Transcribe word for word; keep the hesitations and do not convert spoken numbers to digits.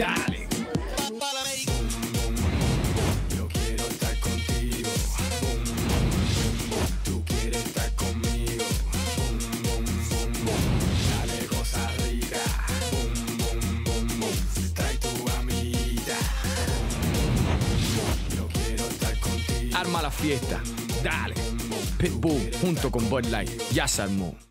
Dale. Yo quiero estar contigo. Tú quieres estar conmigo. Dale cosa rica. Trae tu amiguita. Yo quiero estar contigo. Arma la fiesta. Dale. Pitbull junto con Bud Light. Ya se armó.